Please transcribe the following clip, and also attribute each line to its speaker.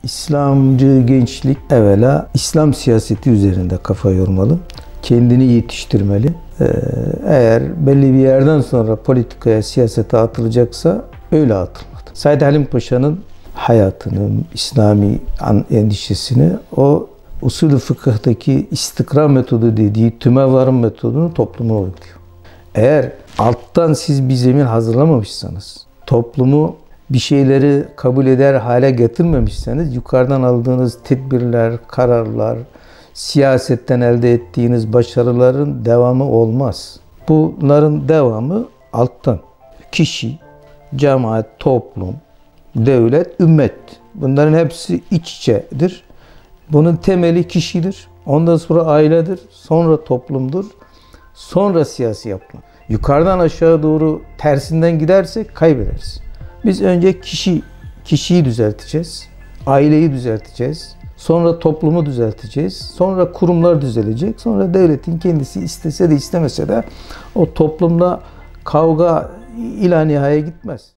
Speaker 1: İslamcı gençlik evvela İslam siyaseti üzerinde kafa yormalı. Kendini yetiştirmeli. Eğer belli bir yerden sonra politikaya, siyasete atılacaksa öyle atılmalı. Said Halim Paşa'nın hayatını, İslami endişesini o usulü fıkıhtaki istikra metodu dediği tümevarım metodunu topluma uyguluyor. Eğer alttan siz bir zemin hazırlamamışsanız, toplumu bir şeyleri kabul eder hale getirmemişseniz yukarıdan aldığınız tedbirler, kararlar, siyasetten elde ettiğiniz başarıların devamı olmaz. Bunların devamı alttan. Kişi, cemaat, toplum, devlet, ümmet. Bunların hepsi iç içedir. Bunun temeli kişidir. Ondan sonra ailedir. Sonra toplumdur. Sonra siyasi yapma. Yukarıdan aşağı doğru tersinden gidersek kaybederiz. Biz önce kişiyi düzelteceğiz. Aileyi düzelteceğiz. Sonra toplumu düzelteceğiz. Sonra kurumlar düzelecek. Sonra devletin kendisi istese de istemese de o toplumda kavga ila nihaya gitmez.